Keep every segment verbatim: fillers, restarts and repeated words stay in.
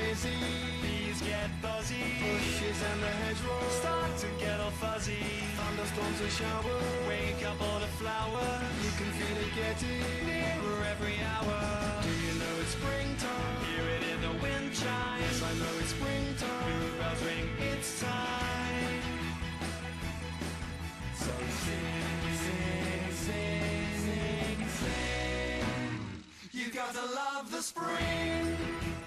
busy, bees get buzzy, bushes and the hedgerows start to get all fuzzy. Thunderstorms and showers wake up all the flowers. You can feel it getting nearer every hour. Do you know it's springtime? Hear it in the wind chime. Yes, I know it's springtime. Blue bells ring, it's time. So sing, sing, sing, sing, sing. You got to love the spring.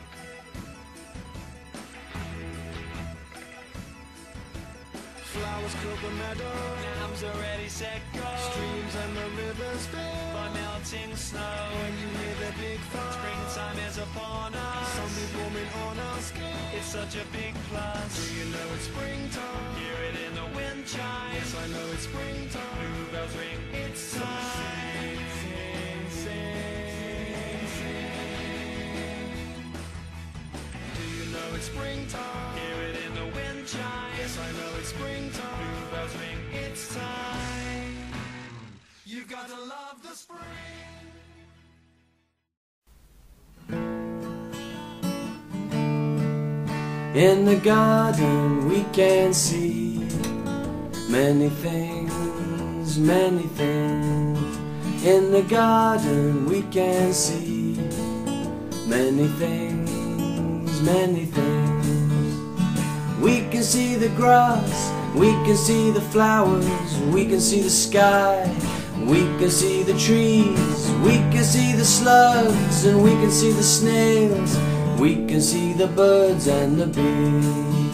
Flowers cover the meadow, lambs are ready, set, go. Streams and the rivers fill by melting snow. When you hear the big thud, springtime is upon us. Sunbeams warming on our skin, it's such a big plus. Do you know it's springtime? Hear it in the wind chime. Yes, I know it's springtime. Blue bells ring, it's time. Sing, sing, sing, sing. Do you know it's springtime? Hear it in the wind chime. Yes, I know it's springtime. Blue bells ring, it's time. You've got to love the spring. In the garden we can see many things, many things. In the garden we can see many things, many things. We can see the grass, we can see the flowers, we can see the sky, we can see the trees, we can see the slugs, and we can see the snails, we can see the birds and the bees.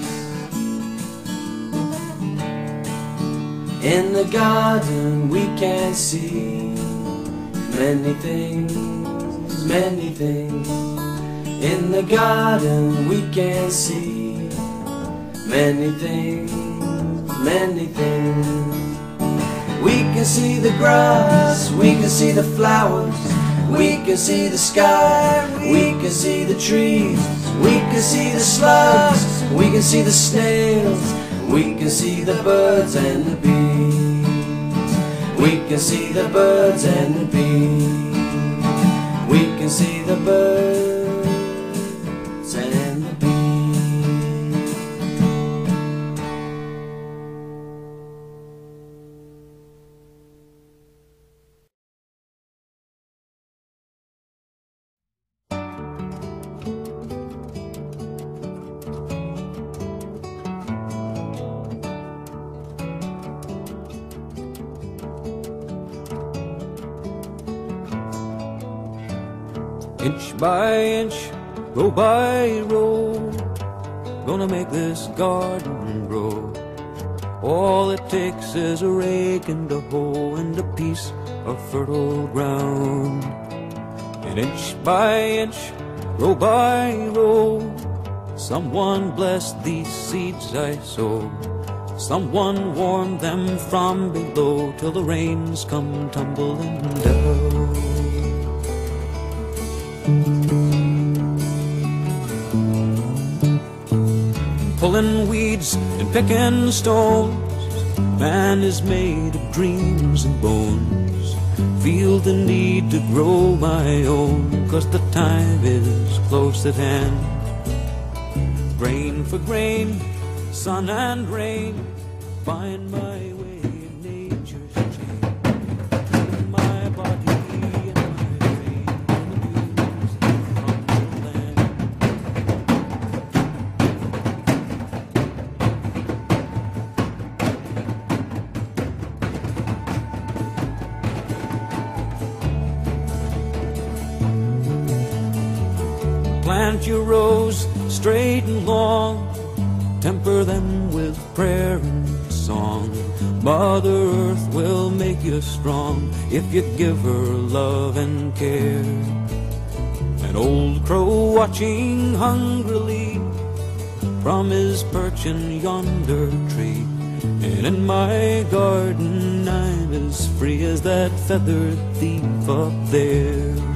In the garden we can see many things, many things. In the garden we can see many things, many things. We can see the grass, we can see the flowers, we can see the sky, we can see the trees, we can see the slugs, we can see the snails, we can see the birds and the bees. We can see the birds and the bees. We can see the birds and the bees. Inch by inch, row by row, gonna make this garden grow. All it takes is a rake and a hoe and a piece of fertile ground. And inch by inch, row by row, someone bless these seeds I sow. Someone warm them from below till the rains come tumbling down. Pulling weeds and picking stones, man is made of dreams and bones. Feel the need to grow my own, 'cause the time is close at hand. Grain for grain, sun and rain, find my way in nature's chain. My body and my brain, from the land. Plant your rows straight and long, temper them with prayer and song. Mother Earth will make you strong if you give her love and care. An old crow watching hungrily from his perch in yonder tree. And in my garden I'm as free as that feathered thief up there.